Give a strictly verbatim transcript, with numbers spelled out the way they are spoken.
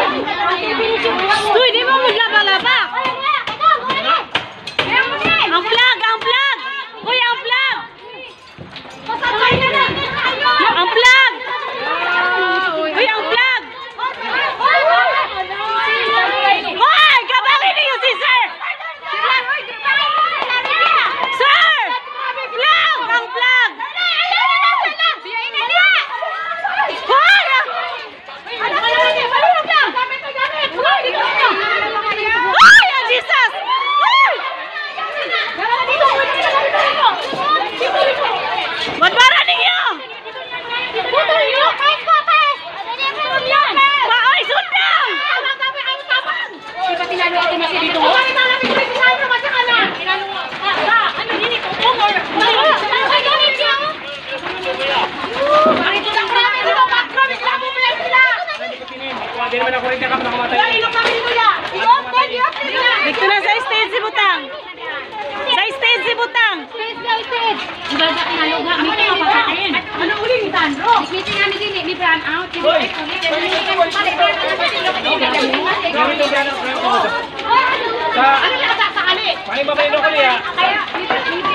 Uy, di mo maglaba-laba. Ang flag, ang flag. Uy, ang flag. Ang flag. Uy, ang flag. Uy, kabangin niyo si sir. Sir! Flag! Ang flag! Ay, ang Jesus! Madbara ninyo! Ay, sundang! Dito na sa stage si Butang. Sa stage si Butang. Ano uling ni Tandro? Meeting namin din ni Brand out. Ano na sa sakali? Paling babayin ako niya.